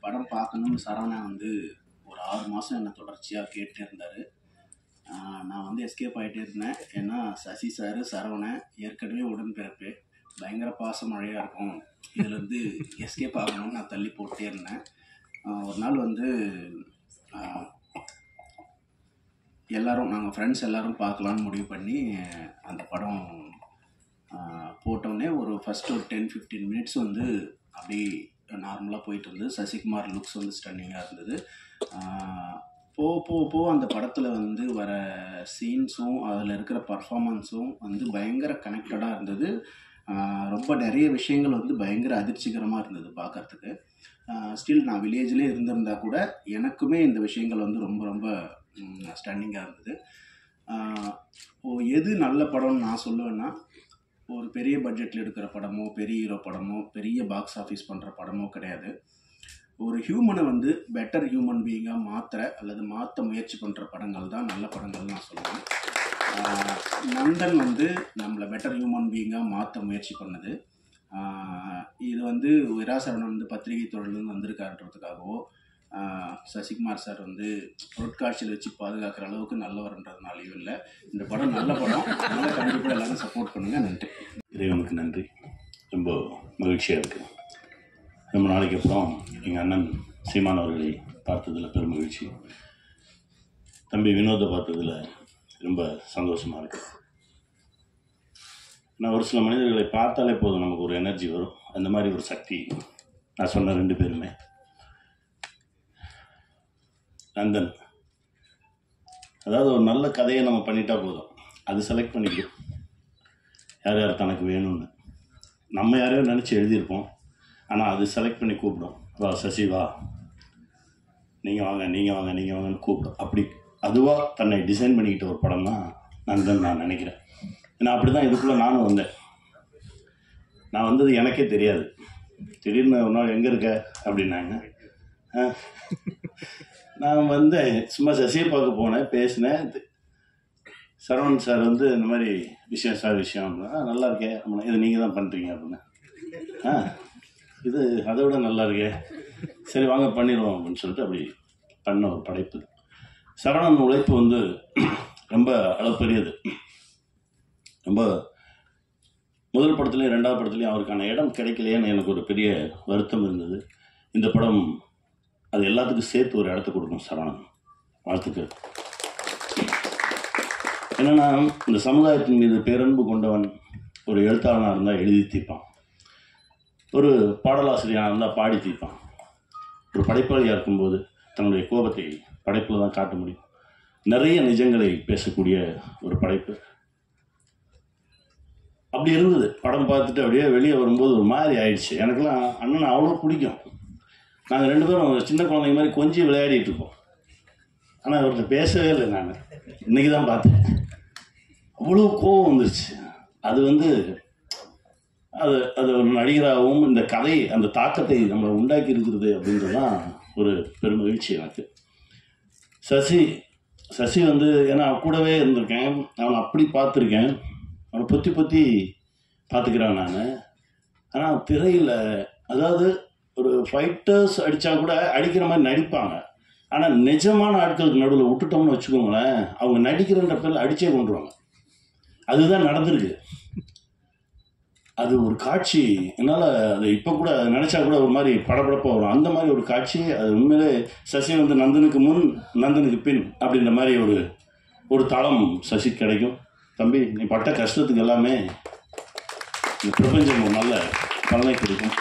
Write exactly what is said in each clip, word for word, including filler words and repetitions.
படம் பார்க்கணும்னு சரவணா வந்து ஒரு ஆறு மாதம் என்னை தொடர்ச்சியாக கேட்டே இருந்தார். நான் வந்து எஸ்கேப் ஆகிட்டே இருந்தேன். ஏன்னா சசி சார் சரவணன் ஏற்கனவே உடன்பிறப்பு, பயங்கர பாச மழையாக இருக்கும், இதுலேருந்து எஸ்கேப் ஆகணும்னு நான் தள்ளி போட்டே இருந்தேன். ஒரு நாள் வந்து எல்லோரும் நாங்கள் ஃப்ரெண்ட்ஸ் எல்லோரும் பார்க்கலான்னு முடிவு பண்ணி அந்த படம் போட்டோடனே ஒரு ஃபஸ்ட் ஒரு டென் ஃபிஃப்டீன் மினிட்ஸ் வந்து அப்படி நார்மலாக போயிட்டு இருந்தது. சசிகுமார் லுக்ஸ் வந்து ஸ்டன்னிங்காக இருந்தது. போ போ போ அந்த படத்தில் வந்து வர சீன்ஸும் அதில் இருக்கிற பர்ஃபாமன்ஸும் வந்து பயங்கர கனெக்டடாக இருந்தது. ரொம்ப நிறைய விஷயங்கள் வந்து பயங்கர அதிர்ச்சிகரமாக இருந்தது பார்க்குறதுக்கு. ஸ்டில் நான் வில்லேஜ்லேயே இருந்திருந்தால் கூட எனக்குமே இந்த விஷயங்கள் வந்து ரொம்ப ரொம்ப ஸ்டன்னிங்காக இருந்தது. எது நல்ல படம்னு நான் சொல்லுவேன்னா, ஒரு பெரிய பட்ஜெட்டில் எடுக்கிற படமோ பெரிய ஹீரோ படமோ பெரிய பாக்ஸ் ஆஃபீஸ் பண்ணுற படமோ கிடையாது. ஒரு ஹியூமனை வந்து பெட்டர் ஹியூமன் பீயிங்காக மாற்ற அல்லது மாற்ற முயற்சி பண்ணுற படங்கள் தான் நல்ல படங்கள் நான் சொல்லுவேன். நந்தன் வந்து நம்மளை பெட்டர் ஹியூமன் பீயிங்காக மாற்ற முயற்சி பண்ணுது. இது வந்து விராசரவணன் வந்து பத்திரிகை தொழிலிருந்து வந்திருக்காருன்றதுக்காகவோ சசிகுமார் சார் வந்து பொருட்காட்சியில் வச்சு பாதுகாக்கிற அளவுக்கு நல்லவர்ன்றதுனாலையும் இல்லை. இந்த படம் நல்ல படம், அதனால் கண்டிப்பாக எல்லாரும் சப்போர்ட் பண்ணுங்கள். நன்றி. இறைவனுக்கு நன்றி. ரொம்ப மகிழ்ச்சியாக இருக்குது. ரொம்ப நாளைக்கு அப்புறம் எங்கள் அண்ணன் சீமான் அவர்களை பார்த்ததில் பெரும் மகிழ்ச்சி. தம்பி வினோதை பார்த்ததில் ரொம்ப சந்தோஷமாக இருக்குது. நான் ஒரு சில மனிதர்களை பார்த்தாலே போதும் நமக்கு ஒரு எனர்ஜி வரும். அந்த மாதிரி ஒரு சக்தி நான் சொன்ன ரெண்டு பேருமே. நந்தன், அதாவது ஒரு நல்ல கதையை நம்ம பண்ணிட்டா போதும், அது செலக்ட் பண்ணிக்கும் யார் யார் தனக்கு வேணும்னு. நம்ம யாரையோ நினச்சி எழுதியிருப்போம், ஆனால் அது செலக்ட் பண்ணி கூப்பிடும். வா சசி வா, நீங்கள் வாங்க நீங்கள் வாங்க நீங்கள் வாங்கன்னு கூப்பிடும். அப்படி அதுவாக தன்னை டிசைன் பண்ணிக்கிட்ட ஒரு படம் தான் நந்தன் நான் நினைக்கிறேன். ஏன்னா அப்படி தான் இதுக்குள்ளே நானும் வந்தேன். நான் வந்தது எனக்கே தெரியாது. திடீர்னு ஒரு நாள் எங்கே இருக்க அப்படின்னாங்க. நான் வந்து சும்மா சசியை பார்க்க போனேன், பேசினேன். சரவணன் சார் வந்து இந்த மாதிரி விஷயம் சார் விஷயம் அப்படின்னா நல்லா இருக்கே அப்படின்னா, இது நீங்கள் தான் பண்ணுறீங்க அப்படின்னா, ஆ இது அதை விட நல்லா இருக்கே, சரி வாங்க பண்ணிடுவோம் அப்படின்னு சொல்லிட்டு அப்படி பண்ண ஒரு படைப்பு. சரவணன் உழைப்பு வந்து ரொம்ப அளப்பரியது. ரொம்ப முதல் படத்துலேயும் ரெண்டாவது படத்துலேயும் அவருக்கான இடம் கிடைக்கலையேன்னு எனக்கு ஒரு பெரிய வருத்தம் இருந்தது. இந்த படம் அது எல்லாத்துக்கும் சேர்த்து ஒரு இடத்த கொடுக்கும். சரவணன் வாழ்த்துக்கள். என்னென்னா, இந்த சமுதாயத்தின் மீது பேரன்பு கொண்டவன் ஒரு எழுத்தாளனாக இருந்தால் எழுதி தீர்ப்பான், ஒரு பாடலாசிரியனாக இருந்தால் பாடி தீர்ப்பான். ஒரு படைப்பாளியாக இருக்கும்போது தன்னுடைய கோபத்தை படைப்பில் தான் காட்ட முடியும். நிறைய நிஜங்களை பேசக்கூடிய ஒரு படைப்பு. அப்படி இருந்தது. படம் பார்த்துட்டு அப்படியே வெளியே வரும்போது ஒரு மாதிரி ஆயிடுச்சு. எனக்கெல்லாம் அண்ணன் அவ்வளோ பிடிக்கும். நாங்கள் ரெண்டு பேரும் சின்ன குழந்தைங்க மாதிரி கொஞ்சம் விளையாடிட்டு இருப்போம். ஆனால் அவர்கிட்ட பேசவே இல்லை. நான் இன்றைக்கி தான் பார்த்தேன். அவ்வளோ கோபம் வந்துருச்சு. அது வந்து அது அது ஒரு நடிகராகவும் இந்த கதை அந்த தாக்கத்தை நம்மளை உண்டாக்கி இருக்கிறது அப்படின்றது தான் ஒரு பெரும் மகிழ்ச்சி எனக்கு. சசி சசி வந்து ஏன்னா கூடவே இருந்திருக்கேன், அவனை அப்படி பார்த்துருக்கேன், அவனை பொத்தி பொத்தி பார்த்துக்கிறேன் நான். ஆனால் திரையில் அதாவது ஒரு ஃபைட்டர்ஸ் அடித்தா கூட அடிக்கிற மாதிரி நடிப்பாங்க. ஆனால் நிஜமான ஆட்களுக்கு நடுவில் விட்டுட்டோம்னு வச்சுக்கோங்களேன், அவங்க நடிக்கிறன்ற பேரில் அடித்தே கொண்டுருவாங்க. அதுதான் நடந்திருக்கு. அது ஒரு காட்சி. என்னால் அது இப்போ கூட நினச்சா கூட ஒரு மாதிரி படப்படப்பாக வரும். அந்த மாதிரி ஒரு காட்சி. அது உண்மையிலே சசி வந்து நந்தனுக்கு முன் நந்தனுக்கு பின் அப்படின்ற மாதிரி ஒரு ஒரு தளம் சசி கிடைக்கும். தம்பி, நீ பட்ட கஷ்டத்துக்கு எல்லாமே இந்த பிரபஞ்சம் ஒரு நல்ல பலனை கொடுக்கும்.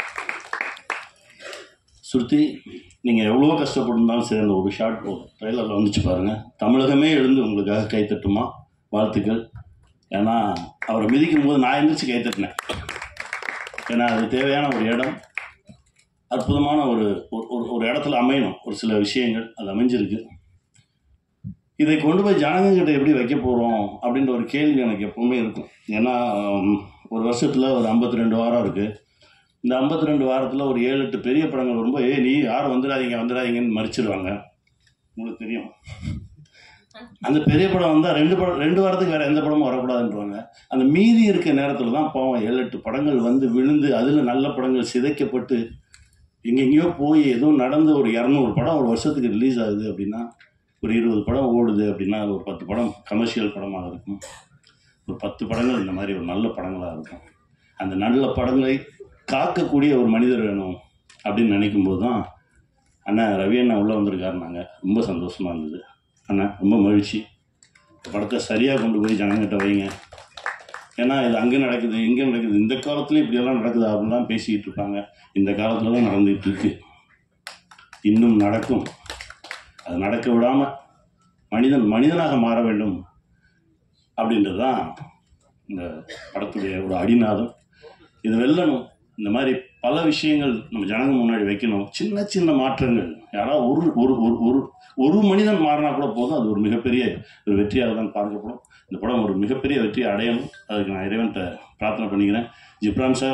ஸ்ருதி, நீங்கள் எவ்வளோ கஷ்டப்பட்டிருந்தாலும் சரி, அந்த ஒரு ஷார்ட் போதும். ட்ரெயிலரில் வந்துச்சு பாருங்கள். தமிழகமே எழுந்து உங்களுக்காக கைத்தட்டுமா? வாழ்த்துக்கள். ஏன்னா அவரை மிதிக்கும் போது நான் எழுந்திரிச்சு கைத்தட்டினேன். ஏன்னா அது தேவையான ஒரு இடம், அற்புதமான ஒரு ஒரு இடத்துல அமையணும் ஒரு சில விஷயங்கள். அது அமைஞ்சிருக்கு. இதை கொண்டு போய் ஜனங்கக்கிட்ட எப்படி வைக்க போகிறோம் அப்படின்ற ஒரு கேள்வி எனக்கு எப்பவுமே இருக்கும். ஏன்னா ஒரு வருஷத்தில் ஒரு ஐம்பத்தி ரெண்டு வாரம் இருக்குது. இந்த ஐம்பத்தி ரெண்டு வாரத்தில் ஒரு ஏழு எட்டு பெரிய படங்கள் வரும்போது, ஏ நீ யாரும் வந்துடாதீங்க வந்துடாதீங்கன்னு மறிச்சிடுவாங்க. உங்களுக்கு தெரியும். அந்த பெரிய படம் வந்தால் ரெண்டு படம் ரெண்டு வாரத்துக்கு வேறு எந்த படமும் வரக்கூடாதுன்றவாங்க. அந்த மீதி இருக்க நேரத்தில் தான் பாவம் ஏழு எட்டு படங்கள் வந்து விழுந்து அதில் நல்ல படங்கள் சிதைக்கப்பட்டு எங்கெங்கேயோ போய் எதுவும் நடந்து ஒரு இரநூறு படம் ஒரு வருஷத்துக்கு ரிலீஸ் ஆகுது அப்படின்னா, ஒரு இருபது படம் ஓடுது அப்படின்னா, ஒரு பத்து படம் கமர்ஷியல் படமாக இருக்கும், ஒரு பத்து படங்கள் இந்த மாதிரி ஒரு நல்ல படங்களாக இருக்கும். அந்த நல்ல படங்களை காக்கக்கூடிய ஒரு மனிதர் வேணும் அப்படின்னு நினைக்கும்போது தான் அண்ணன் ரவி அண்ணா உள்ளே வந்திருக்காருனாங்க. ரொம்ப சந்தோஷமாக இருந்தது. அண்ணா ரொம்ப மகிழ்ச்சி. படத்தை சரியாக கொண்டு போய் ஜனங்கிட்ட வைங்க. ஏன்னா இது அங்கே நடக்குது, இங்கே நடக்குது, இந்த காலத்துலேயும் இப்படியெல்லாம் நடக்குது அப்படின்லாம் பேசிக்கிட்டு இருப்பாங்க. இந்த காலத்தில் தான் நடந்துகிட்டு இருக்கு, இன்னும் நடக்கும். அது நடக்க விடாமல் மனிதன் மனிதனாக மாற வேண்டும் அப்படின்றது தான் இந்த படத்துடைய ஒரு அடிநாதம். இது வெல்லணும். இந்த மாதிரி பல விஷயங்கள் நம்ம ஜனங்க முன்னாடி வைக்கணும். சின்ன சின்ன மாற்றங்கள், யாராவது ஒரு ஒரு ஒரு ஒரு ஒரு மனிதன் மாறினா கூட போதும், அது ஒரு மிகப்பெரிய ஒரு வெற்றியாக தான் பார்க்கப்படும். இந்த படம் ஒரு மிகப்பெரிய வெற்றியை அடையணும். அதுக்கு நான் இறைவன்கிட்ட பிரார்த்தனை பண்ணிக்கிறேன். ஜிப்ரான் சார்,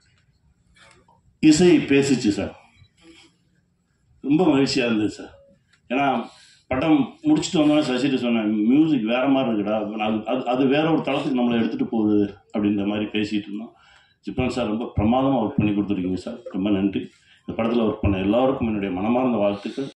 இசை பேசிச்சு சார், ரொம்ப மகிழ்ச்சியாக இருந்தது சார். ஏன்னா படம் முடிச்சுட்டு வந்தோன்னே சசிட்டு சொன்னேன், மியூசிக் வேறு மாதிரி இருக்குடா, அது அது அது வேற ஒரு தளத்துக்கு நம்மளை எடுத்துகிட்டு போகுது அப்படின்ற மாதிரி பேசிகிட்டு இருந்தோம். ஜிப்ரான் சார் ரொம்ப பிரமாதமாக ஒர்க் பண்ணி கொடுத்துருக்கீங்க சார், ரொம்ப நன்றி. இந்த படத்தில் ஒர்க் பண்ண எல்லாருக்கும் என்னுடைய மனமார்ந்த வாழ்த்துக்கள்.